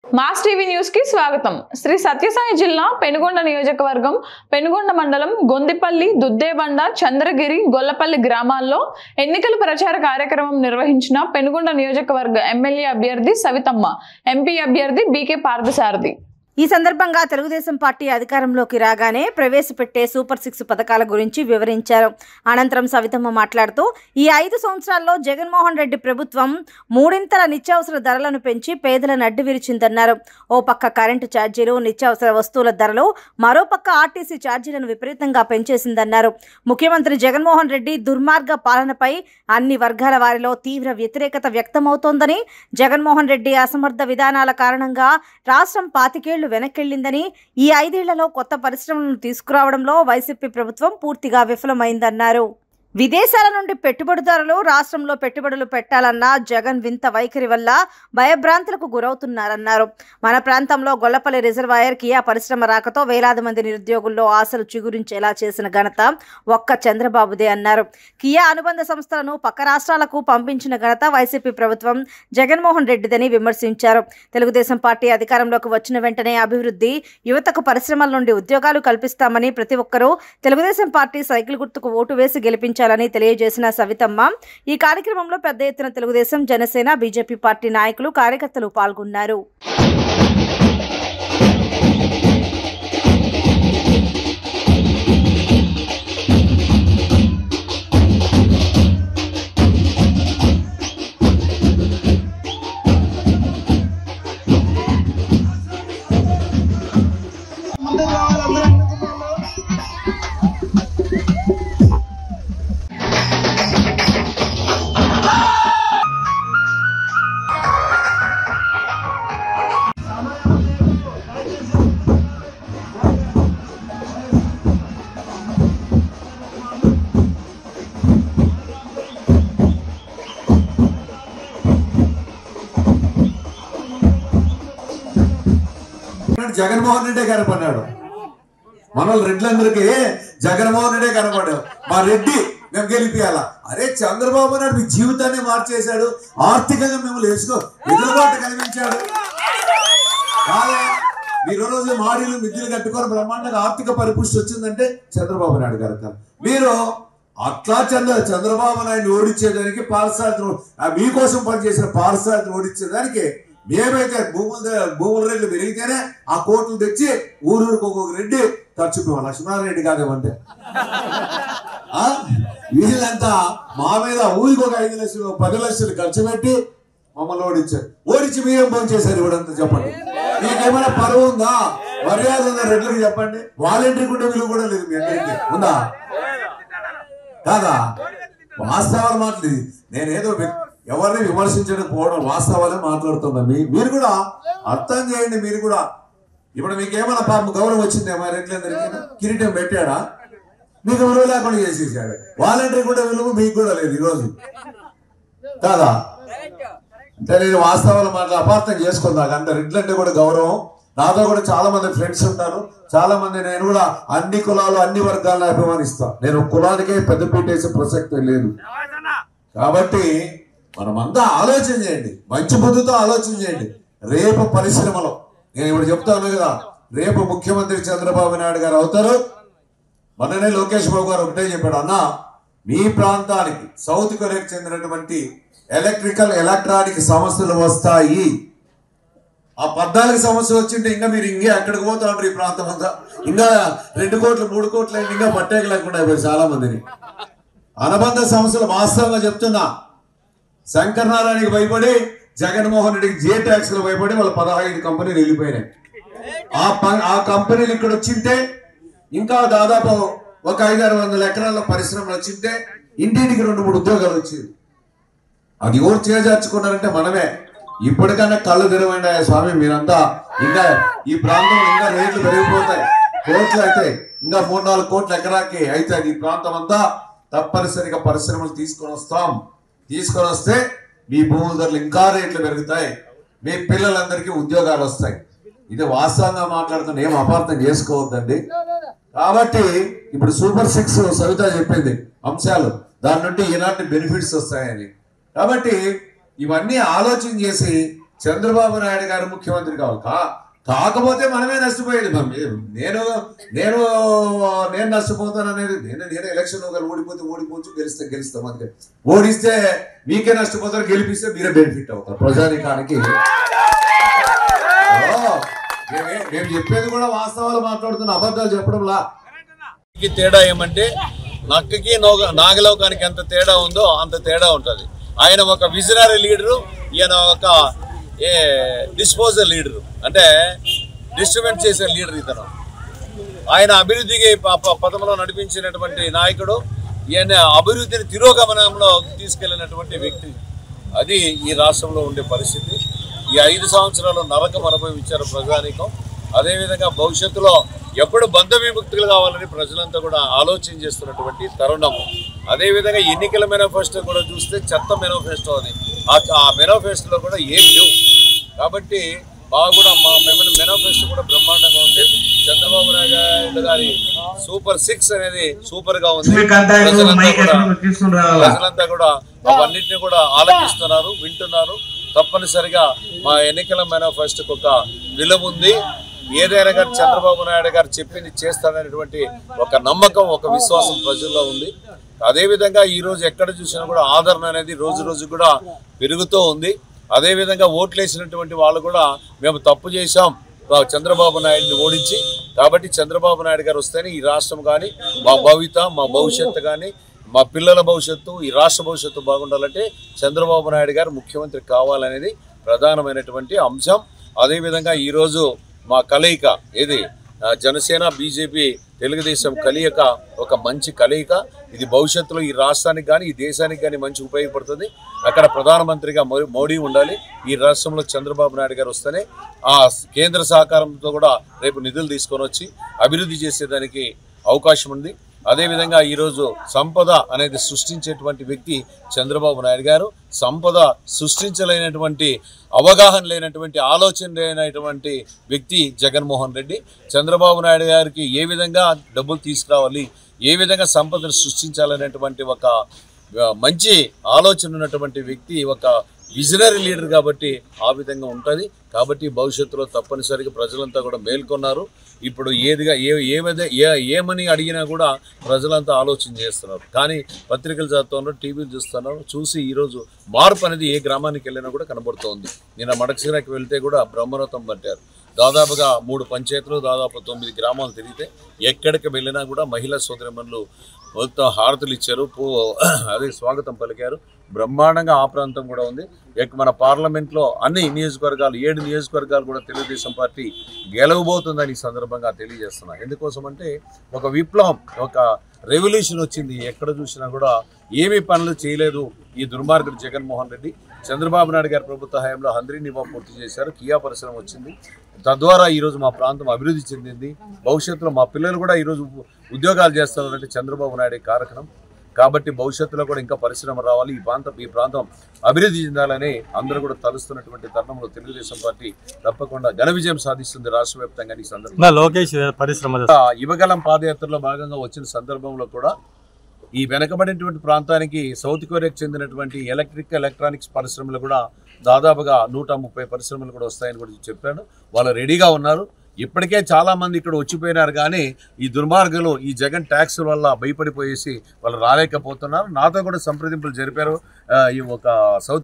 Mass TV news కి స్వాగతం. శ్రీ సత్యసాయి జిల్లా పెనుగొండ నియోజకవర్గం పెనుగొండ మండలం గొందిపల్లి, దుద్దేబండ, చంద్రగిరి, గొల్లపల్లి గ్రామాల్లో ఎన్నికల ప్రచార కార్యక్రమం నిర్వహించిన పెనుగొండ నియోజకవర్గ ఎమ్మెల్యే అభ్యర్థి సవితమ్మ, ఎంపీ అభ్యర్థి బీకే పార్థసారథి. ఈ సందర్భంగా తెలుగుదేశం పార్టీ అధికారంలోకి రాగానే ప్రవేశపెట్టే సూపర్ 6 పథకాల గురించి వివరించారు. అనంతరం సవితమ్మ మాట్లాడుతూ ఈ 5 సంవత్సరాల్లో జగన్మోహన్ రెడ్డి ప్రభుత్వం మూడింతల నిత్యావసర ధరలను పెంచి పేదలను అడ్డు విరిచిందన్నారు. ఓ పక్క కరెంటు ఛార్జీలు, నిత్యావసర వస్తువుల ధరలు, మరోపక్క ఆర్టీసీ ఛార్జీలను విపరీతంగా పెంచేసిందన్నారు. ముఖ్యమంత్రి జగన్మోహన్ రెడ్డి దుర్మార్గ పాలనపై అన్ని వర్గాల వారిలో తీవ్ర వ్యతిరేకత వ్యక్తమవుతోందని, జగన్మోహన్ రెడ్డి అసమర్థ విధానాల కారణంగా రాష్ట్రం 25 ఏళ్లు వెనక్కెళ్లిందని, ఈ 5 ఏళ్లలో కొత్త పరిశ్రమలను తీసుకురావడంలో వైసీపీ ప్రభుత్వం పూర్తిగా విఫలమైందన్నారు. విదేశాల నుండి పెట్టుబడిదారులు రాష్ట్రంలో పెట్టుబడులు పెట్టాలన్న జగన్ వింత వైఖరి వల్ల భయభ్రాంతులకు గురవుతున్నారన్నారు. మన ప్రాంతంలో గొల్లపల్లి రిజర్వాయర్ కియా పరిశ్రమ రాకతో వేలాది మంది నిరుద్యోగుల్లో ఆశలు చిగురించేలా చేసిన ఘనత ఒక్క చంద్రబాబుదే అన్నారు. కియా అనుబంధ సంస్థలను పక్క రాష్ట్రాలకు పంపించిన ఘనత వైసీపీ ప్రభుత్వం జగన్మోహన్ రెడ్డిదని విమర్శించారు. తెలుగుదేశం పార్టీ అధికారంలోకి వచ్చిన వెంటనే అభివృద్ధి, యువతకు పరిశ్రమల నుండి ఉద్యోగాలు కల్పిస్తామని ప్రతి ఒక్కరూ తెలుగుదేశం పార్టీ సైకిల్ గుర్తుకు ఓటు వేసి గెలిపించారు తెలియజేసిన సవితమ్మ ఈ కార్యక్రమంలో పెద్ద ఎత్తున తెలుగుదేశం, జనసేన, బీజేపీ పార్టీ నాయకులు, కార్యకర్తలు పాల్గొన్నారు. జగన్మోహన్ రెడ్డి కనపడ్డాడు. మన రెడ్లందరికీ జగన్మోహన్ రెడ్డి కనపడ్డాడు. మా రెడ్డి మేము గెలిపియాలా? అరే చంద్రబాబు నాయుడు మీ జీవితాన్ని మార్చేశాడు, ఆర్థికంగా మిమ్మల్ని ఎదురుబాటు కలిగించాడు. మీరు రోజు మాడీలు మిద్దులు కట్టుకొని బ్రహ్మాండంగా ఆర్థిక పరిపుష్టి వచ్చిందంటే చంద్రబాబు నాయుడు గారు. మీరు అట్లా చంద్రబాబు నాయుడు ఓడించేదానికి పార్సార్థి మీకోసం పనిచేసిన పార్సార్థిని ఓడించేదానికి మేమైతే భూముల రేట్లు పెరిగితేనే ఆ కోట్లు తెచ్చి ఊరూరికి ఒక్కొక్క రెడ్డి ఖర్చు లక్ష్మణారెడ్డి కాదేమంటే వీళ్ళంతా మా మీద ఊరికి ఒక 5 లక్షలు 10 లక్షలు ఖర్చు పెట్టి మమ్మల్ని ఓడించి మీరేం పని చేశారు ఇవ్వడంతా చెప్పండి. మీకేమైనా పరువు ఉందా, మర్యాద ఉందా రెడ్లకి చెప్పండి. వాలంటీర్ కూడా విలువ కూడా లేదు మీ అందరికీ ఉందా కాదా? వాస్తవాలు మాట్లాడి నేనేదో ఎవరిని విమర్శించడం పోవడం, వాస్తవాలే మాట్లాడుతున్నా. మీరు కూడా అర్థం చేయండి. మీరు కూడా ఇప్పుడు మీకేమైనా పాపం గౌరవం వచ్చిందేమో రెడ్లందరికీ కిరీటం పెట్టాడా? మీకు విలువ లేకుండా చేసేసాడు. వాలంటీర్ కూడా విలువ మీకు కూడా లేదు ఈరోజు కాదా? అంటే నేను వాస్తవాలు అపార్థం చేసుకున్నాను. అంటే రెడ్లంటే కూడా గౌరవం. నాతో కూడా చాలా మంది ఫ్రెండ్స్ ఉంటారు, చాలా మంది. నేను కూడా అన్ని కులాలు అన్ని వర్గాలను అభిమానిస్తా. నేను కులానికే పెద్దపీట వేసే ప్రసక్తి లేదు. కాబట్టి మనమంతా ఆలోచన చేయండి, మంచి బుద్ధితో ఆలోచన చేయండి. రేపు పరిశ్రమలో నేను ఇప్పుడు చెప్తాను కదా, రేపు ముఖ్యమంత్రి చంద్రబాబు నాయుడు గారు అవుతారు. మొన్ననే లోకేష్ బాబు గారు ఒకటే చెప్పాడు, అన్న మీ ప్రాంతానికి సౌత్ కొరియాకు చెందినటువంటి ఎలక్ట్రానిక్ సమస్యలు వస్తాయి. ఆ 14 సమస్యలు వచ్చింటే ఇంకా మీరు ఇంకా ఎక్కడికి పోతా ఉంటారు? ఈ ప్రాంతం అంతా ఇంకా 2 కోట్లు 3 కోట్లు ఇంకా పట్టేక లేకుండా అయిపోయి చాలా మందిని. అనుబంధ సమస్యలు వాస్తవంగా చెప్తున్నా. శంకరనారాయణకి భయపడి జగన్మోహన్ రెడ్డికి జే ట్యాక్స్లు భయపడి వాళ్ళ 15 కంపెనీలు వెళ్ళిపోయినాయి. ఆ కంపెనీలు ఇక్కడ వచ్చింటే ఇంకా దాదాపు ఒక 500-600 ఎకరాల పరిశ్రమలు వచ్చింటే ఇంటికి 2-3 ఉద్యోగాలు వచ్చేది. అది ఎవరు చేజార్చుకున్నారంటే మనమే. ఇప్పటికన్నా కళ్ళు తెరవండి స్వామి మీరంతా. ఇంకా ఈ ప్రాంతంలో ఇంకా రేట్లు పెరిగిపోతాయి, కోట్లు అవుతాయి. ఇంకా 3-4 కోట్ల ఎకరాకి అయితే ఈ ప్రాంతం అంతా తప్పనిసరిగా పరిశ్రమలు తీసుకొని వస్తే మీ భూముల ధరలు ఇంకా రేట్లు పెరుగుతాయి, మీ పిల్లలందరికీ ఉద్యోగాలు వస్తాయి. ఇది వాస్తవంగా మాట్లాడుతున్న, ఏం అపార్థం చేసుకోవద్దండి. కాబట్టి ఇప్పుడు సూపర్ 6 సవిత చెప్పింది అంశాలు, దాని నుండి ఎలాంటి బెనిఫిట్స్ వస్తాయని. కాబట్టి ఇవన్నీ ఆలోచన చేసి చంద్రబాబు నాయుడు గారు ముఖ్యమంత్రి కావాలి. కాకపోతే మనమే నష్టపోయేది. నేను నేను నేను నష్టపోతాను అనేది నేను ఎలక్షన్ ఓడిపోతే ఓడిపోవచ్చు, గెలిస్తే గెలుస్తాం. అందుకే ఓడిస్తే మీకే నష్టపోతారు, గెలిపిస్తే మీరే బెనిఫిట్ అవుతారు ప్రజానికానికి. మేము చెప్పేది కూడా వాస్తవాలు మాట్లాడుతున్న, అబద్ధాలు చెప్పడంలా. తేడా ఏమంటే నక్కకి నాగలోకానికి ఎంత తేడా ఉందో అంత తేడా ఉంటుంది. ఆయన ఒక విజనరీ లీడరు, ఈయన ఒక డిస్పోజల్ లీడరు, అంటే డిస్ట్రిబ్యూట్ చేసే లీడర్ ఇతను. ఆయన అభివృద్ధికి పథంలో నడిపించినటువంటి నాయకుడు, ఈయన అభివృద్ధిని తిరోగమనంలో తీసుకెళ్లినటువంటి వ్యక్తి. అది ఈ రాష్ట్రంలో ఉండే పరిస్థితి. ఈ 5 సంవత్సరాలు నరకం అనుభవించారు ప్రజానీకం. అదేవిధంగా భవిష్యత్తులో ఎప్పుడు బంధ విముక్తులు కావాలని ప్రజలంతా కూడా ఆలోచన చేస్తున్నటువంటి తరుణము. అదేవిధంగా ఎన్నికల మేనిఫెస్టో కూడా చూస్తే చెత్త మేనిఫెస్టో అది. ఆ మేనిఫెస్టోలో కూడా ఏం లేవు. కాబట్టి బాగా కూడా మా మేనిఫెస్టో కూడా బ్రహ్మాండంగా ఉంది. చంద్రబాబు నాయుడు గారి సూపర్ 6 అనేది సూపర్ గా ఉంది. ప్రజలంతా కూడా అవన్నింటినీ కూడా ఆలోచిస్తున్నారు, వింటున్నారు. తప్పనిసరిగా మా ఎన్నికల మేనిఫెస్టోకి ఒక విలువ ఉంది. ఏదైనా కానీ చంద్రబాబు నాయుడు గారు చెప్పింది చేస్తాడనేటువంటి ఒక నమ్మకం, ఒక విశ్వాసం ప్రజల్లో ఉంది. అదేవిధంగా ఈరోజు ఎక్కడ చూసినా కూడా ఆదరణ అనేది రోజు రోజు కూడా పెరుగుతూ ఉంది. అదేవిధంగా ఓట్లు వేసినటువంటి వాళ్ళు కూడా మేము తప్పు చేశాం చంద్రబాబు నాయుడిని ఓడించి, కాబట్టి చంద్రబాబు నాయుడు గారు వస్తేనే ఈ రాష్ట్రం కానీ, మా మా భవిష్యత్తు కానీ, మా పిల్లల భవిష్యత్తు, ఈ రాష్ట్ర భవిష్యత్తు బాగుండాలంటే చంద్రబాబు నాయుడు గారు ముఖ్యమంత్రి కావాలనేది ప్రధానమైనటువంటి అంశం. అదేవిధంగా ఈరోజు మా కలయిక ఏది జనసేన బీజేపీ తెలుగుదేశం కలయిక ఒక మంచి కలయిక. ఇది భవిష్యత్తులో ఈ రాష్ట్రానికి కానీ ఈ దేశానికి కానీ మంచి ఉపయోగపడుతుంది. అక్కడ ప్రధానమంత్రిగా మోడీ ఉండాలి. ఈ రాష్ట్రంలో చంద్రబాబు నాయుడు గారు వస్తేనే ఆ కేంద్ర సహకారంతో కూడా రేపు నిధులు తీసుకొని వచ్చి అభివృద్ధి చేసేదానికి అవకాశం ఉంది. అదేవిధంగా ఈరోజు సంపద అనేది సృష్టించేటువంటి వ్యక్తి చంద్రబాబు నాయుడు గారు. సంపద సృష్టించలేనటువంటి, అవగాహన లేనటువంటి, ఆలోచన లేనటువంటి వ్యక్తి జగన్మోహన్ రెడ్డి. చంద్రబాబు నాయుడు గారికి ఏ విధంగా డబ్బులు తీసుకురావాలి, ఏ విధంగా సంపదను సృష్టించాలనేటువంటి ఒక మంచి ఆలోచన ఉన్నటువంటి వ్యక్తి, ఒక విజనరీ లీడర్. కాబట్టి ఆ విధంగా ఉంటుంది. కాబట్టి భవిష్యత్తులో తప్పనిసరిగా ప్రజలంతా కూడా మేల్కొన్నారు. ఇప్పుడు ఏమని అడిగినా కూడా ప్రజలంతా ఆలోచన చేస్తున్నారు. కానీ పత్రికలు చదువుతున్నారు, టీవీలు చూస్తున్నారు. చూసి ఈరోజు మార్పు అనేది ఏ గ్రామానికి వెళ్ళినా కూడా కనబడుతోంది. నిన్న మడకశిరాకి వెళ్తే కూడా బ్రహ్మరథం పట్టారు. దాదాపుగా 3 పంచాయతీలు, దాదాపు 9 గ్రామాలు తిరిగితే ఎక్కడికి వెళ్ళినా కూడా మహిళా సోదరిమణులు మొత్తం హారతులు ఇచ్చారు, అదే స్వాగతం పలికారు. బ్రహ్మాండంగా ఆ ప్రాంతం కూడా ఉంది. మన పార్లమెంట్లో అన్ని నియోజకవర్గాలు 7 నియోజకవర్గాలు కూడా తెలుగుదేశం పార్టీ గెలవబోతుందని ఈ సందర్భంగా తెలియజేస్తున్నా. ఎందుకోసం అంటే ఒక విప్లవం, ఒక రెవల్యూషన్ వచ్చింది. ఎక్కడ చూసినా కూడా ఏమీ పనులు చేయలేదు ఈ దుర్మార్గుడు జగన్మోహన్ రెడ్డి. చంద్రబాబు నాయుడు గారి ప్రభుత్వ హయాంలో హంద్రీనివా పూర్తి చేశారు, కియా పరిశ్రమ వచ్చింది. తద్వారా ఈరోజు మా ప్రాంతం అభివృద్ధి చెందింది. భవిష్యత్తులో మా పిల్లలు కూడా ఈరోజు ఉద్యోగాలు చేస్తున్నారంటే చంద్రబాబు నాయుడే కారణం. కాబట్టి భవిష్యత్తులో కూడా ఇంకా పరిశ్రమ రావాలి, ఈ ప్రాంతం అభివృద్ధి చెందాలని అందరూ కూడా తలుస్తున్నటువంటి తరుణంలో తెలుగుదేశం పార్టీ తప్పకుండా ఘన విజయం సాధిస్తుంది రాష్ట్ర వ్యాప్తంగా. ఈ సందర్భంగా యువగలం పాదయాత్రలో భాగంగా వచ్చిన సందర్భంలో కూడా ఈ వెనకబడినటువంటి ప్రాంతానికి సౌత్ కొరియాకు చెందినటువంటి ఎలక్ట్రానిక్స్ పరిశ్రమలు కూడా దాదాపుగా 130 పరిశ్రమలు కూడా వస్తాయని కూడా చెప్పాను. వాళ్ళు రెడీగా ఉన్నారు. ఇప్పటికే చాలా మంది ఇక్కడ వచ్చిపోయినారు. కానీ ఈ దుర్మార్గులు ఈ జగన్ ట్యాక్స్ వల్ల భయపడిపోయేసి వాళ్ళు రాలేకపోతున్నారు. నాతో కూడా సంప్రదింపులు జరిపారు. ఈ ఒక సౌత్